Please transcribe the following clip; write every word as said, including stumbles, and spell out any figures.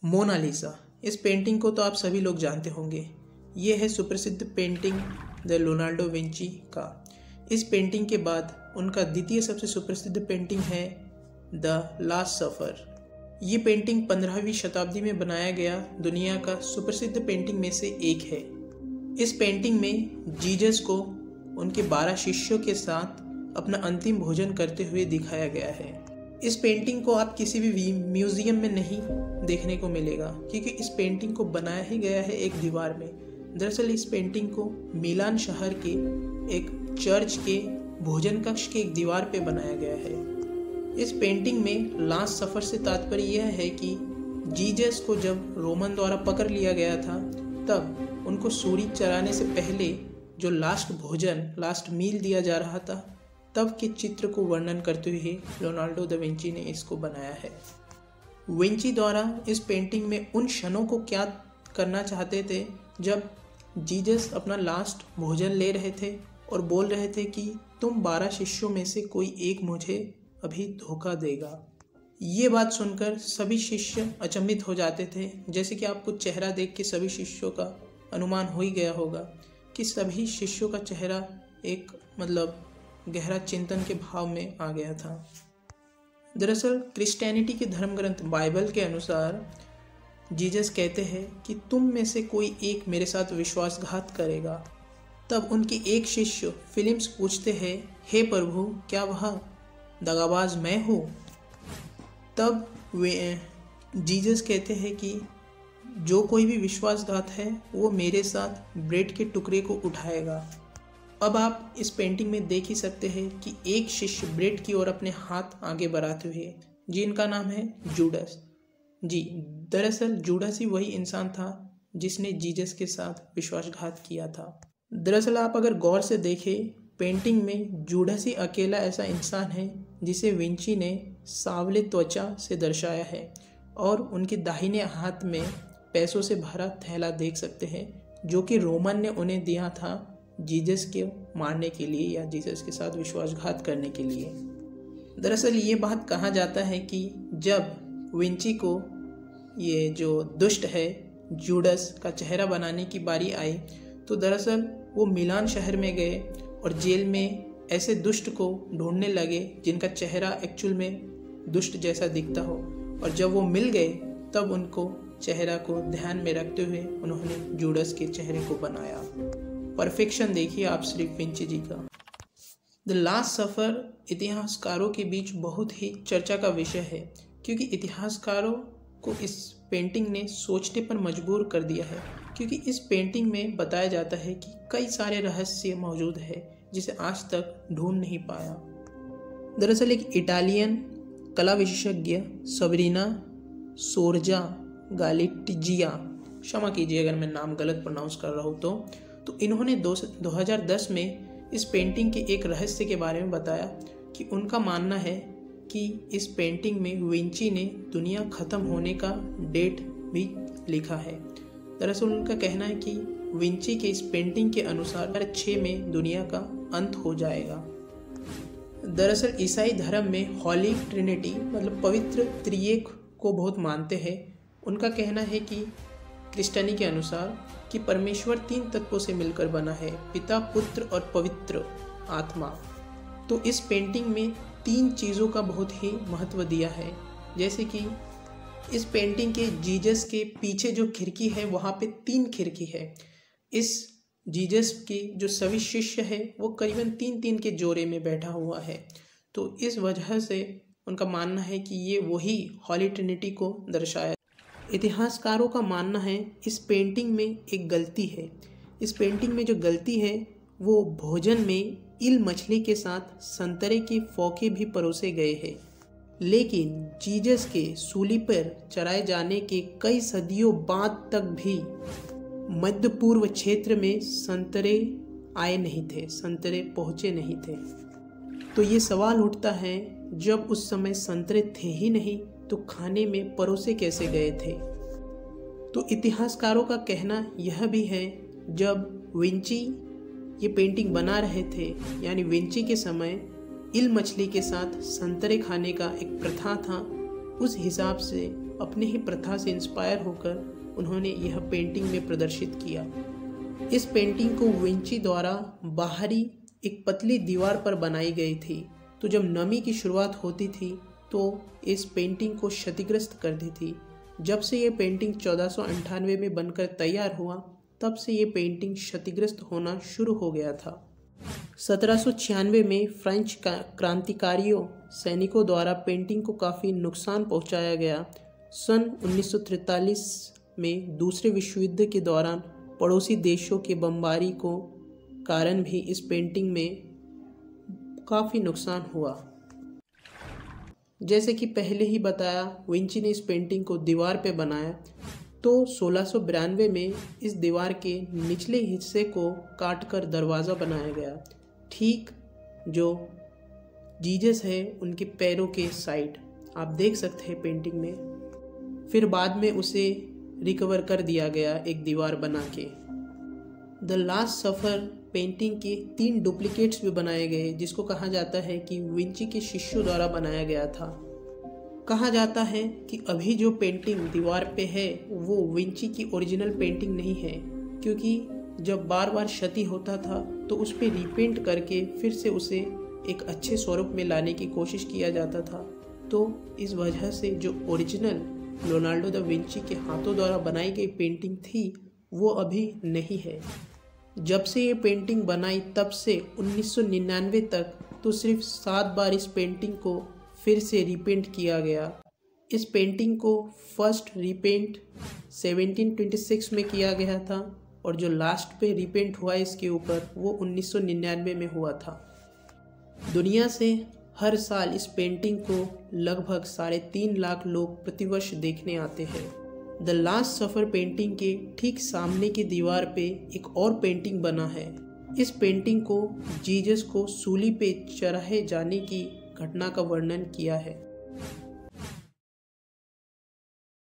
Mona Lisa, इस painting को तो आप सभी लोग जानते होंगे। ये है सुप्रसिद्ध पेंटिंग द लियोनार्डो विंची का। इस पेंटिंग के बाद उनका द्वितीय सबसे सुप्रसिद्ध पेंटिंग है द लास्ट सफर। ये पेंटिंग पंद्रहवीं शताब्दी में बनाया गया दुनिया का सुप्रसिद्ध पेंटिंग में से एक है। इस पेंटिंग में जीसस को उनके बारह शिष्यों के साथ अपना अंतिम भोजन करते हुए दिखाया गया है। इस पेंटिंग को आप किसी भी म्यूजियम में नहीं देखने को मिलेगा, क्योंकि इस पेंटिंग को बनाया ही गया है एक दीवार में। दरअसल इस पेंटिंग को मिलान शहर के एक चर्च के भोजन कक्ष के एक दीवार पे बनाया गया है। इस पेंटिंग में लास्ट सफ़र से तात्पर्य यह है कि जीसस को जब रोमन द्वारा पकड़ लिया गया था, तब उनको सूली चढ़ाने से पहले जो लास्ट भोजन लास्ट मील दिया जा रहा था, तब के चित्र को वर्णन करते हुए लियोनार्डो दा विंची ने इसको बनाया है। विंची द्वारा इस पेंटिंग में उन क्षणों को क्या करना चाहते थे जब जीसस अपना लास्ट भोजन ले रहे थे और बोल रहे थे कि तुम बारह शिष्यों में से कोई एक मुझे अभी धोखा देगा। ये बात सुनकर सभी शिष्य अचंभित हो जाते थे। जैसे कि आपको चेहरा देख के सभी शिष्यों का अनुमान हो ही गया होगा कि सभी शिष्यों का चेहरा एक मतलब गहरा चिंतन के भाव में आ गया था। दरअसल क्रिश्चियनिटी के धर्म ग्रंथ बाइबल के अनुसार जीसस कहते हैं कि तुम में से कोई एक मेरे साथ विश्वासघात करेगा। तब उनके एक शिष्य फिलिप्स पूछते हैं, हे प्रभु, क्या वह दगाबाज मैं हूँ? तब वे जीसस कहते हैं कि जो कोई भी विश्वासघात है वो मेरे साथ ब्रेड के टुकड़े को उठाएगा। अब आप इस पेंटिंग में देख ही सकते हैं कि एक शिष्य ब्रेड की ओर अपने हाथ आगे बढ़ाते हुए, जिनका नाम है जूडस। जी, दरअसल जूडस ही वही इंसान था जिसने जीसस के साथ विश्वासघात किया था। दरअसल आप अगर गौर से देखें, पेंटिंग में जूडस ही अकेला ऐसा इंसान है जिसे विंची ने सांवले त्वचा से दर्शाया है, और उनके दाहिने हाथ में पैसों से भरा थैला देख सकते हैं, जो कि रोमन ने उन्हें दिया था जीसस के मारने के लिए या जीसस के साथ विश्वासघात करने के लिए। दरअसल ये बात कहा जाता है कि जब विंची को ये जो दुष्ट है जूडस का चेहरा बनाने की बारी आई, तो दरअसल वो मिलान शहर में गए और जेल में ऐसे दुष्ट को ढूंढने लगे जिनका चेहरा एक्चुअल में दुष्ट जैसा दिखता हो, और जब वो मिल गए तब उनको चेहरा को ध्यान में रखते हुए उन्होंने जूडस के चेहरे को बनाया। परफेक्शन देखिए आप सिर्फ विंची जी का। द लास्ट सफ़र इतिहासकारों के बीच बहुत ही चर्चा का विषय है, क्योंकि इतिहासकारों को इस पेंटिंग ने सोचने पर मजबूर कर दिया है, क्योंकि इस पेंटिंग में बताया जाता है कि कई सारे रहस्य मौजूद है जिसे आज तक ढूंढ नहीं पाया। दरअसल एक इटालियन कला विशेषज्ञ सबरीना सोर्जा गालिटिजिया, क्षमा कीजिए अगर मैं नाम गलत प्रोनाउंस कर रहा हूँ तो तो इन्होंने दो हज़ार दस में इस पेंटिंग के एक रहस्य के बारे में बताया कि उनका मानना है कि इस पेंटिंग में विंची ने दुनिया ख़त्म होने का डेट भी लिखा है। दरअसल उनका कहना है कि विंची के इस पेंटिंग के अनुसार छः में दुनिया का अंत हो जाएगा। दरअसल ईसाई धर्म में हॉली ट्रिनिटी मतलब पवित्र त्रिएक को बहुत मानते हैं। उनका कहना है कि क्रिश्चियनी के अनुसार कि परमेश्वर तीन तत्वों से मिलकर बना है, पिता, पुत्र और पवित्र आत्मा। तो इस पेंटिंग में तीन चीज़ों का बहुत ही महत्व दिया है, जैसे कि इस पेंटिंग के जीसस के पीछे जो खिड़की है वहाँ पे तीन खिड़की है। इस जीसस के जो सभी शिष्य है वो करीबन तीन तीन के जोड़े में बैठा हुआ है। तो इस वजह से उनका मानना है कि ये वही हॉली ट्रिनिटी को दर्शाया। इतिहासकारों का मानना है इस पेंटिंग में एक गलती है। इस पेंटिंग में जो गलती है वो भोजन में ईल मछली के साथ संतरे के फोके भी परोसे गए हैं, लेकिन जीसस के सूली पर चढ़ाए जाने के कई सदियों बाद तक भी मध्य पूर्व क्षेत्र में संतरे आए नहीं थे, संतरे पहुँचे नहीं थे। तो ये सवाल उठता है, जब उस समय संतरे थे ही नहीं तो खाने में परोसे कैसे गए थे? तो इतिहासकारों का कहना यह भी है, जब विंची ये पेंटिंग बना रहे थे, यानी विंची के समय ईल मछली के साथ संतरे खाने का एक प्रथा था, उस हिसाब से अपने ही प्रथा से इंस्पायर होकर उन्होंने यह पेंटिंग में प्रदर्शित किया। इस पेंटिंग को विंची द्वारा बाहरी एक पतली दीवार पर बनाई गई थी, तो जब नमी की शुरुआत होती थी तो इस पेंटिंग को क्षतिग्रस्त कर दी थी। जब से ये पेंटिंग चौदह सौ अंठानवे में बनकर तैयार हुआ, तब से ये पेंटिंग क्षतिग्रस्त होना शुरू हो गया था। सत्रह सौ छियानवे में फ्रेंच क्रांतिकारियों सैनिकों द्वारा पेंटिंग को काफ़ी नुकसान पहुंचाया गया। सन उन्नीस सौ तैंतालीस में दूसरे विश्व युद्ध के दौरान पड़ोसी देशों के बमबारी को कारण भी इस पेंटिंग में काफ़ी नुकसान हुआ। जैसे कि पहले ही बताया, विंची ने इस पेंटिंग को दीवार पे बनाया, तो सोलह सौ बिरानवे में इस दीवार के निचले हिस्से को काटकर दरवाज़ा बनाया गया, ठीक जो जीसस है उनके पैरों के साइड आप देख सकते हैं पेंटिंग में। फिर बाद में उसे रिकवर कर दिया गया एक दीवार बना के। द लास्ट सफ़र पेंटिंग के तीन डुप्लीकेट्स भी बनाए गए, जिसको कहा जाता है कि विंची के शिष्यों द्वारा बनाया गया था। कहा जाता है कि अभी जो पेंटिंग दीवार पे है वो विंची की ओरिजिनल पेंटिंग नहीं है, क्योंकि जब बार बार क्षति होता था तो उस पर रीपेंट करके फिर से उसे एक अच्छे स्वरूप में लाने की कोशिश किया जाता था। तो इस वजह से जो ओरिजिनल लियोनार्डो दा विंची के हाथों द्वारा बनाई गई पेंटिंग थी वो अभी नहीं है। जब से ये पेंटिंग बनाई तब से उन्नीस सौ निन्यानवे तक तो सिर्फ सात बार इस पेंटिंग को फिर से रीपेंट किया गया। इस पेंटिंग को फर्स्ट रीपेंट सत्रह सौ छब्बीस में किया गया था और जो लास्ट पे रीपेंट हुआ इसके ऊपर वो उन्नीस सौ निन्यानवे में हुआ था। दुनिया से हर साल इस पेंटिंग को लगभग साढ़े तीन लाख लोग प्रतिवर्ष देखने आते हैं। द लास्ट सफ़र पेंटिंग के ठीक सामने की दीवार पे एक और पेंटिंग बना है। इस पेंटिंग को जीसस को सूली पे चढ़ाए जाने की घटना का वर्णन किया है।